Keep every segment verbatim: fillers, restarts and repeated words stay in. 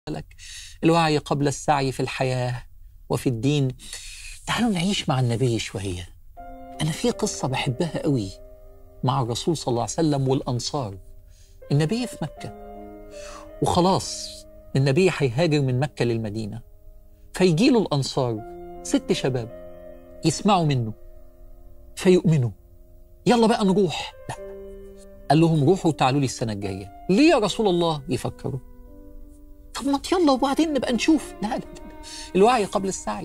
لك الوعي قبل السعي في الحياة وفي الدين. تعالوا نعيش مع النبي شوية. أنا في قصة بحبها قوي مع الرسول صلى الله عليه وسلم والأنصار. النبي في مكة وخلاص النبي هيهاجر من مكة للمدينة، فيجيله الأنصار ست شباب يسمعوا منه فيؤمنوا. يلا بقى نروح. لا، قال لهم روحوا وتعالوا لي السنة الجاية. ليه يا رسول الله؟ يفكروا. طب ما يلا وبعدين نبقى نشوف. لا لا لا، الوعي قبل السعي.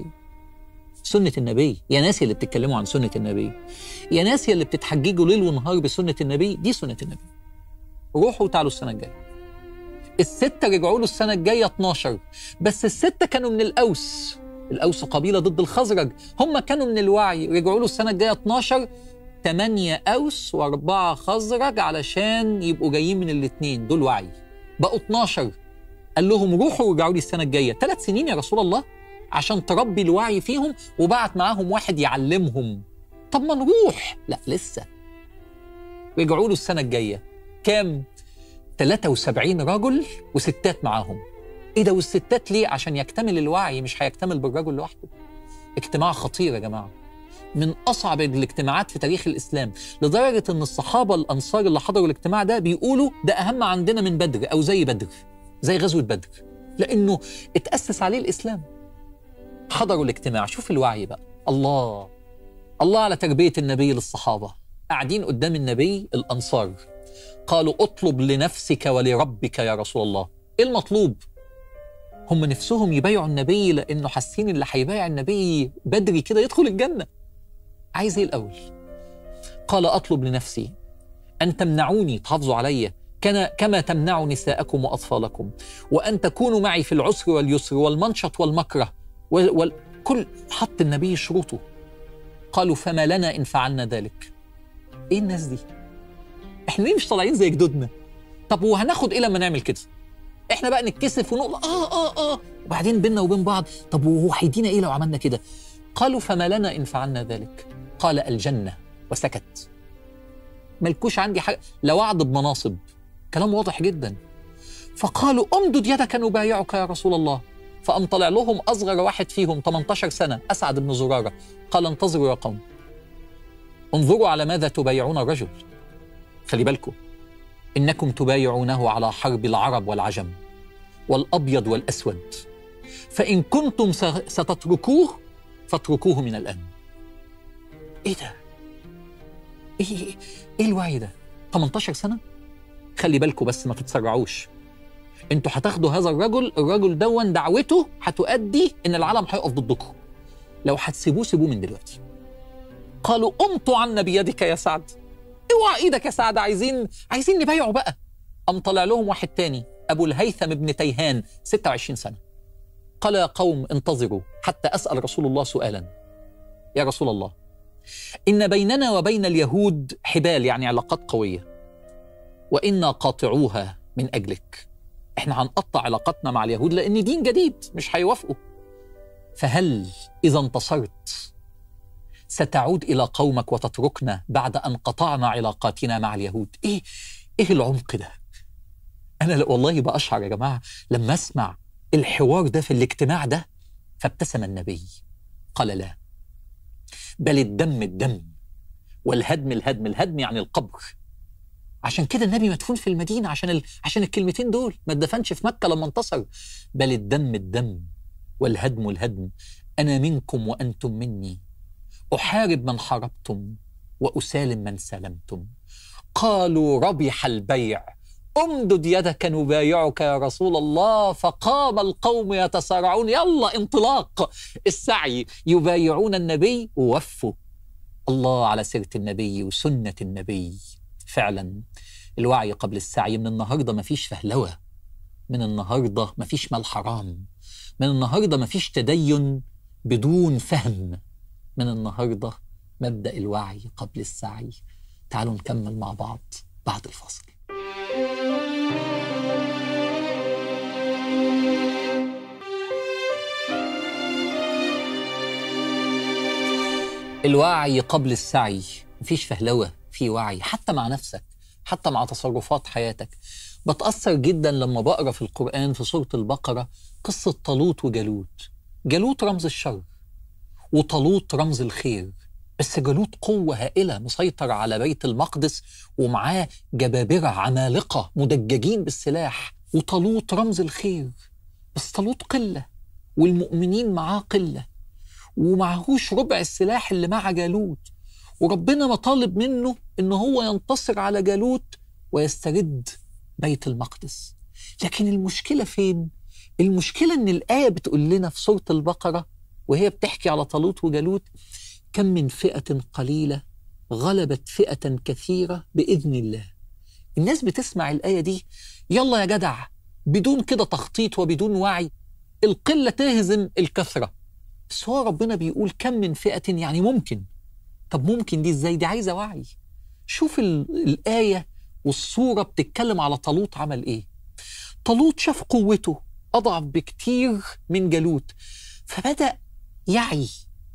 سنة النبي. يا ناس اللي بتتكلموا عن سنة النبي، يا ناس اللي بتتحججوا ليل ونهار بسنة النبي، دي سنة النبي. روحوا وتعالوا السنة الجاية. الستة رجعوا له السنة الجاية اتناشر، بس الستة كانوا من الأوس. الأوس قبيلة ضد الخزرج، هم كانوا من الوعي، رجعوا له السنة الجاية اتناشر. تمانية أوس وأربعة خزرج علشان يبقوا جايين من الاتنين دول وعي، بقوا اتناشر. قال لهم روحوا ورجعوا لي السنة الجاية. ثلاث سنين يا رسول الله عشان تربي الوعي فيهم، وبعت معاهم واحد يعلمهم. طب ما نروح. لا لسه. رجعوا له السنة الجاية كام؟ ثلاثة وسبعين رجل وستات معاهم. ايه ده؟ والستات ليه؟ عشان يكتمل الوعي، مش هيكتمل بالرجل لوحده. اجتماع خطير يا جماعة، من أصعب الاجتماعات في تاريخ الإسلام، لدرجة أن الصحابة الأنصار اللي حضروا الاجتماع ده بيقولوا ده أهم عندنا من بدر، أو زي بدر، زي غزوة بدر، لأنه اتأسس عليه الإسلام. حضروا الاجتماع. شوف الوعي بقى. الله الله على تربية النبي للصحابة. قاعدين قدام النبي الأنصار، قالوا اطلب لنفسك ولربك يا رسول الله. إيه المطلوب؟ هم نفسهم يبايعوا النبي لأنه حاسين اللي هيبايع النبي بدري كده يدخل الجنة. عايز إيه الأول؟ قال أطلب لنفسي أن تمنعوني، تحافظوا عليا كما تمنع نساءكم وأطفالكم، وأن تكونوا معي في العسر واليسر والمنشط والمكره والكل. حط النبي شروطه. قالوا فما لنا إن فعلنا ذلك. إيه الناس دي؟ إحنا ليه مش طالعين زي جدودنا؟ طب وهناخد إيه لما نعمل كده؟ إحنا بقى نتكسف ونقول آه آه آه وبعدين بيننا وبين بعض. طب وهو هيدينا إيه لو عملنا كده؟ قالوا فما لنا إن فعلنا ذلك. قال الجنة، وسكت. ملكوش عندي حاجة، لا وعد بمناصب، كلام واضح جدا. فقالوا امدد يدك نبايعك يا رسول الله. فقام طلع لهم أصغر واحد فيهم تمنتاشر سنة، أسعد بن زرارة. قال انتظروا يا قوم، انظروا على ماذا تبايعون الرجل. خلي بالكم، إنكم تبايعونه على حرب العرب والعجم والأبيض والأسود، فإن كنتم ستتركوه فاتركوه من الآن. إيه ده؟ إيه, إيه الوعي ده؟ تمنتاشر سنة؟ خلي بالكم بس ما تتسرعوش. انتوا هتاخدوا هذا الرجل، الرجل دون دعوته هتؤدي ان العالم هيقف ضدكم. لو هتسيبوه سيبوه من دلوقتي. قالوا امطوا عنا بيدك يا سعد. اوعى ايدك يا سعد، عايزين عايزين نبايعه بقى. قام طلع لهم واحد تاني، ابو الهيثم بن تيهان، ستة وعشرين سنة. قال يا قوم انتظروا حتى اسال رسول الله سؤالا. يا رسول الله، ان بيننا وبين اليهود حبال، يعني علاقات قوية، وإنا قاطعوها من أجلك. إحنا هنقطع علاقتنا مع اليهود لأن دين جديد مش هيوافقوا. فهل إذا انتصرت ستعود إلى قومك وتتركنا بعد أن قطعنا علاقاتنا مع اليهود؟ إيه إيه العمق ده؟ أنا والله بأشعر يا جماعة لما أسمع الحوار ده في الاجتماع ده. فابتسم النبي قال لا، بل الدم الدم والهدم الهدم. الهدم يعني القبر. عشان كده النبي مدفون في المدينة، عشان ال... عشان الكلمتين دول. ما اتدفنش في مكة لما انتصر. بل الدم الدم والهدم الهدم. أنا منكم وأنتم مني، أحارب من حاربتم وأسالم من سالمتم. قالوا ربح البيع، امدد يدك نبايعك يا رسول الله. فقام القوم يتسارعون، يلا انطلاق السعي، يبايعون النبي ووفوا. الله على سيرة النبي وسنة النبي. فعلا الوعي قبل السعي. من النهاردة مفيش فهلوة، من النهاردة مفيش مال حرام، من النهاردة مفيش تدين بدون فهم، من النهاردة مبدأ الوعي قبل السعي. تعالوا نكمل مع بعض بعد الفاصل. الوعي قبل السعي. مفيش فهلوة، في وعي، حتى مع نفسك، حتى مع تصرفات حياتك. بتأثر جدا لما بقرأ في القرآن في سورة البقرة قصة طالوت وجالوت. جالوت رمز الشر وطالوت رمز الخير، بس جالوت قوة هائلة مسيطر على بيت المقدس ومعاه جبابرة عمالقة مدججين بالسلاح، وطالوت رمز الخير، بس طالوت قلة والمؤمنين معاه قلة ومعهوش ربع السلاح اللي مع جالوت، وربنا مطالب منه إن هو ينتصر على جالوت ويسترد بيت المقدس. لكن المشكلة فين؟ المشكلة إن الآية بتقول لنا في سورة البقرة وهي بتحكي على طالوت وجالوت: كم من فئة قليلة غلبت فئة كثيرة بإذن الله. الناس بتسمع الآية دي يلا يا جدع، بدون كده تخطيط وبدون وعي، القلة تهزم الكثرة. بس هو ربنا بيقول كم من فئة، يعني ممكن. طب ممكن دي ازاي؟ دي عايزة وعي. شوف الآية والصورة بتتكلم على طالوت عمل ايه. طالوت شاف قوته أضعف بكتير من جالوت، فبدأ يعي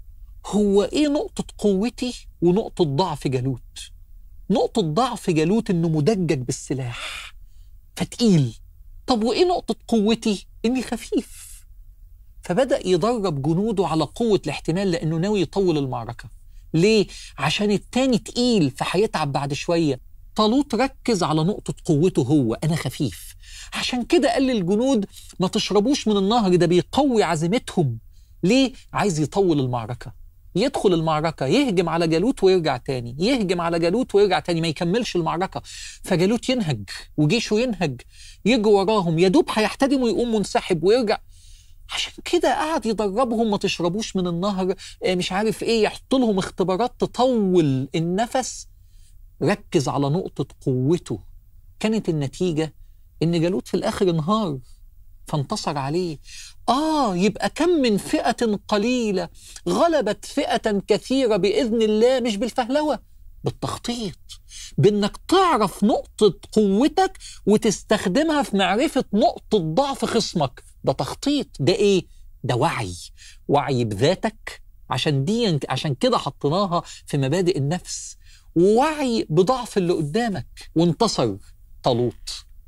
هو ايه نقطة قوتي ونقطة ضعف جالوت. نقطة ضعف جالوت انه مدجج بالسلاح فتقيل. طب وايه نقطة قوتي؟ اني خفيف. فبدأ يدرب جنوده على قوة الاحتمال لانه ناوي يطول المعركة. ليه؟ عشان التاني تقيل فهيتعب بعد شوية. طالوت ركز على نقطة قوته هو، أنا خفيف. عشان كده قال للجنود ما تشربوش من النهر ده، بيقوي عزيمتهم. ليه؟ عايز يطول المعركة، يدخل المعركة يهجم على جالوت ويرجع تاني، يهجم على جالوت ويرجع تاني، ما يكملش المعركة. فجالوت ينهج وجيشه ينهج، يجي وراهم، يدوب هيحتدم ويقوم منسحب ويرجع. عشان كده قعد يدربهم ما تشربوش من النهر، مش عارف ايه، يحط لهم اختبارات تطول النفس. ركز على نقطة قوته. كانت النتيجة ان جالوت في الاخر انهار فانتصر عليه. آه يبقى كم من فئة قليلة غلبت فئة كثيرة بإذن الله، مش بالفهلوة، بالتخطيط، بأنك تعرف نقطة قوتك وتستخدمها في معرفة نقطة ضعف خصمك. ده تخطيط. ده إيه؟ ده وعي. وعي بذاتك، عشان دي عشان كده حطيناها في مبادئ النفس. ووعي بضعف اللي قدامك. وانتصر طالوت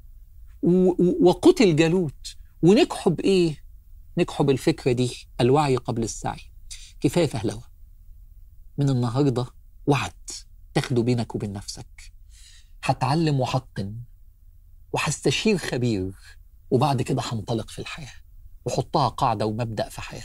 وقتل جالوت. ونجحوا بإيه؟ نجحوا بالفكرة دي، الوعي قبل السعي. كفاية فهلوة. من النهاردة وعد تاخده بينك وبين نفسك. هتعلم وحطن وهستشير خبير، وبعد كده هنطلق في الحياة وحطها قاعدة ومبدأ في حياتك.